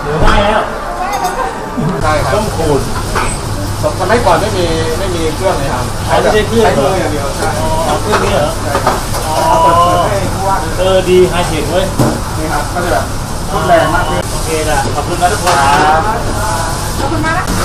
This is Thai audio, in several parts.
เหลือได้แล้วใช่ครับต้องขูดสมัยก่อนไม่มีเครื่องเลยครับใช้เครื่องมืออย่างเดียวใช่เครื่องนี้เหรอใช่ครับเปิดให้ผู้ว่าดีไฮเทคเว้ยนี่ครับก็จะแบบรุนแรงมากขึ้นโอเคนะขอบคุณนะทุกคนขอบคุณมากนะ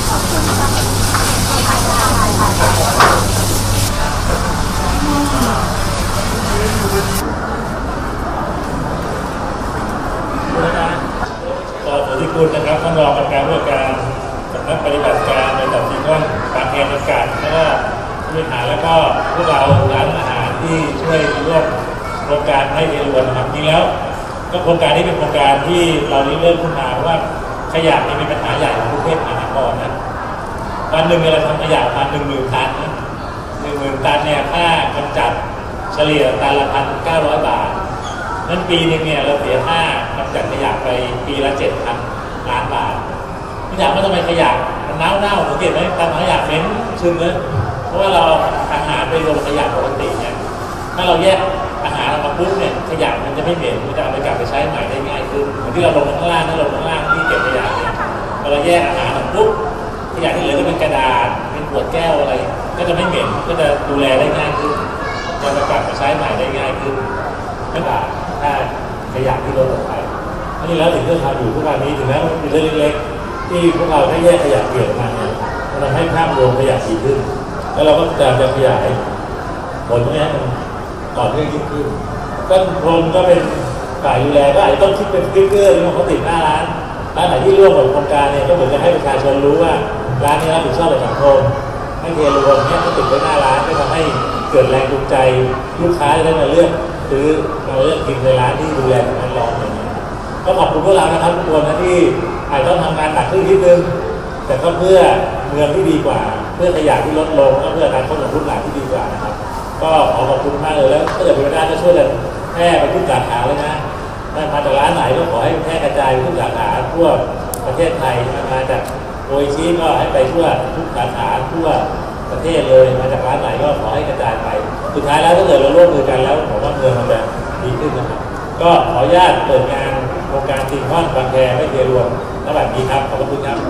ต่อสุทธิคุณนะครับท่านรองกรรมการผู้การสำนักปฏิบัติการในระดับซีคอนบางแคจำกัดแล้วก็ผู้บริหารแล้วก็พวกเราร้านอาหารที่ช่วยร่วมโครงการให้เรียนรู้นะครับจริงแล้วก็โครงการนี้เป็นโครงการที่เราเริ่มขึ้นมาเพราะว่าขยะนี่เป็นปัญหาใหญ่ของกรุงเทพมหานครนะวันหนึ่งเราทำขยะพัน10,000 ตันนะ10,000 ตันเนี่ยค่ากำจัดเฉลี่ยตันละ1,900 บาทนั้นปีนึงเนี่ยเราเสียค่ากำจัดขยะไปปีละ7,000 ล้านบาทไม่อยากว่าทำไมขยะมันเน่าสังเกตไหมตามขยะเหม็นซึมเลยเพราะว่าเราอาหารไปลงขยะปกติเนี่ยถ้าเราแยกอาหารออกมาปุ๊บเนี่ยขยะมันจะไม่เหม็นมันจะเอาไปกลับไปใช้ใหม่ได้ง่ายขึ้นเหมือนที่เราลงข้างล่างที่เก็บขยะเนี่ยพอเราแยกอาหารออกปุ๊บขยะที่เหลือก็เป็นกระดาษเป็นขวดแก้วอะไรก็จะไม่เหม็นก็จะดูแลได้ง่ายขึ้นจะไปกลับมาใช้ใหม่ได้ง่ายขึ้นไม่บาดถ้าขยะที่ลดลงไปนี่แล้วถึงเรื่องทำอยู่ทุกวันนี้ถึงแม้มันเป็นเรื่องเล็กๆที่พวกเราได้แยกขยะเปลี่ยนมาเนี่ยมันทำให้ภาพรวมขยะดีขึ้นแล้วเราก็จะขยายผลตรงนี้มันต่อเนื่องยิ่งขึ้นก็กรมก็เป็นฝ่ายดูแลก็อาจจะต้องคิดเป็นสติ๊กเกอร์หรือว่าเขาติดหน้าร้านไหนที่ร่วมกับโครงการเนี่ยก็เหมือนจะให้ประชาชนรู้ว่าร้านนี้รับผิดชอบต่อสังคมให้เทรวมเนี่ยเขาติดไว้หน้าร้านก็ทำให้เกิดแรงจูงใจลูกค้าจะได้มาเลือกซื้อมาเลือกกินในร้านที่ดูแลสิ่งแวดล้อมอย่างนี้ก็ขอบคุณพวกเรานะครับทุกคนนะที่อาจต้องทำงานหนักขึ้นนิดนึงแต่ก็เพื่อเมืองที่ดีกว่าเพื่อขยะที่ลดลงและเพื่ออนาคตของรุ่นหลานที่ดีกว่านะครับก็ขอบคุณมากเลยแล้วถ้าเกิดเป็นไปได้ก็ช่วยกันแพร่ไปทุกสาขาเลยนะมาจากร้านไหนก็ขอให้แพร่กระจายไปทุกสาขาทั่วประเทศไทยมาจากโออิชิก็ให้ไปทั่วทุกสาขาทั่วประเทศเลยมาจากร้านไหนก็ขอให้กระจายไปสุดท้ายแล้วถ้าเกิดเราร่วมมือกันแล้วผมว่าเมืองมันจะดีขึ้นนะครับก็ขออนุญาตเปิดงานโครงการซีคอนบางแคไม่เทรวมณบัดนี้ครับขอบคุณครับ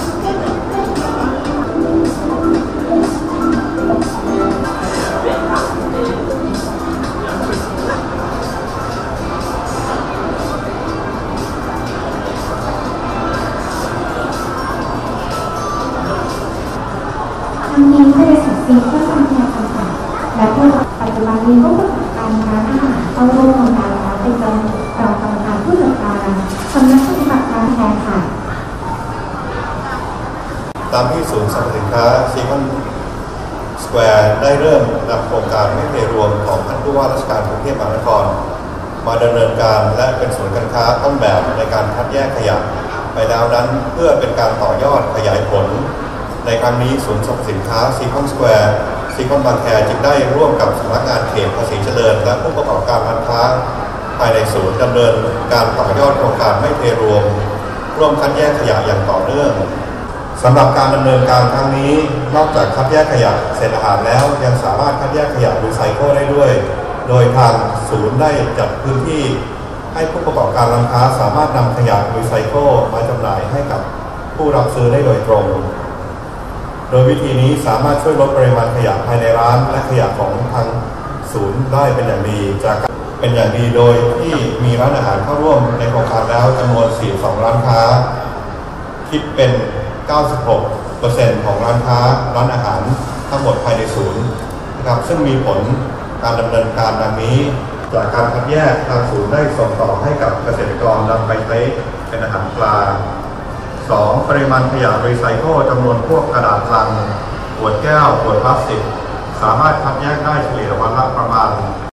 ทางนี้บริษัทซีก็ทำงานจำกัดและผู้ปัจจุบันนี้ก็ประกอบการร้านอาหารเข้าร่วมโครงการแล้วเป็นรองกรรมการผู้จัดการสำนักปฏิบัติการแทนค่ะตามที่ศูนย์สรรพสินค้าซีคอนสแควร์ได้เริ่มนำโครงการไม่เทรวมของท่านผู้ว่าราชการกรุงเทพมหานครมาดำเนินการและเป็นศูนย์การค้าต้นแบบในการคัดแยกขยะไปแล้วนั้นเพื่อเป็นการต่อยอดขยายผลในครั้งนี้ศูนย์สรรพสินค้าซีคอนสแควร์ซีคอนบางแคจึงได้ร่วมกับสำนักงานเขตภาษีเจริญและผู้ประกอบการร้านค้าภายในศูนย์ดำเนินการต่อยอดโครงการไม่เทรวมร่วมคัดแยกขยะอย่างต่อเนื่องสำหรับการดำเนินการครั้งนี้นอกจากคัดแยกขยะเศษอาหารแล้วยังสามารถคัดแยกขยะรีไซเคิลได้ด้วยโดยทางศูนย์ได้จัดพื้นที่ให้ผู้ประกอบการร้านค้าสามารถนำขยะรีไซเคิลมาจำหน่ายให้กับผู้รับซื้อได้โดยตรงโดยวิธีนี้สามารถช่วยลดปริมาณขยะภายในร้านและขยะของทางศูนย์ได้เป็นอย่างดีโดยที่มีร้านอาหารเข้าร่วมในโครงการแล้วจำนวน42ร้านค้าคิดเป็น 96% ของร้านค้าร้านอาหารทั้งหมดภายในศูนย์นะครับซึ่งมีผลการดำเนินการดังนี้จากการคัดแยกทางศูนย์ได้ส่งต่อให้กับเกษตรกรนำไปใช้เป็นอาหารปลา 2. ปริมาณขยะรีไซเคิลจำนวนพวกกระดาษลังขวดแก้วขวดพลาสติกสามารถคัดแยกได้เฉลี่ยวันละประมาณ